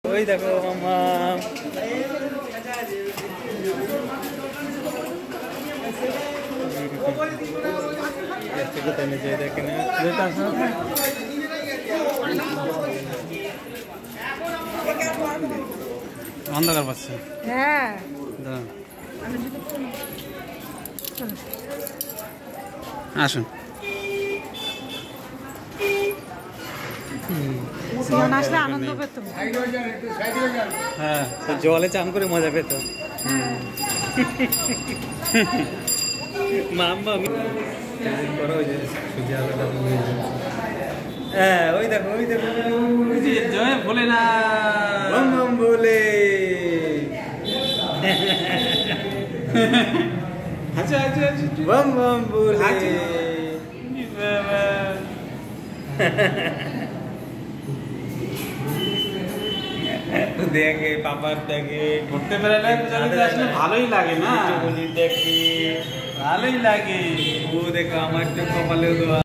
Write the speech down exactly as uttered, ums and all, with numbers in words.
ওই দেখো মামা কোথায় নিয়ে যায় দেখে না অন্ধকার পাচ্ছে। হ্যাঁ আসুন আসলে আনন্দ পেত। হ্যাঁ জলে চান করে মজা পেত। মাম্মা হ্যাঁ ওই দেখো ওই দেখো জয় বলে না বলে আচ্ছা আচ্ছা বম বম বলে দেখে পাপার দেখে ঘুরতে বেড়ালে আসলে ভালোই লাগে না, দেখি ভালোই লাগে। ও দেখো আমার তো কপালেও